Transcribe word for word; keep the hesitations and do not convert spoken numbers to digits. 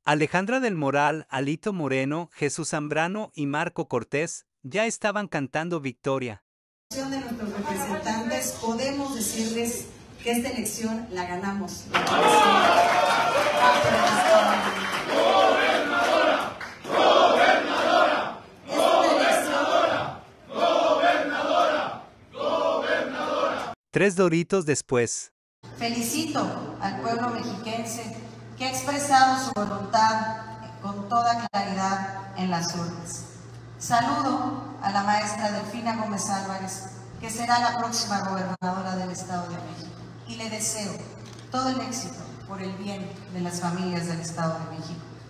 Alejandra del Moral, Alito Moreno, Jesús Zambrano y Marco Cortés ya estaban cantando victoria. De nuestros representantes, podemos decirles que esta elección la ganamos. Gobernadora, gobernadora, gobernadora, gobernadora, gobernadora. Tres doritos después. Felicito al pueblo mexiquense que ha expresado su voluntad con toda claridad en las urnas. Saludo a la maestra Delfina Gómez Álvarez, que será la próxima gobernadora del Estado de México, y le deseo todo el éxito por el bien de las familias del Estado de México.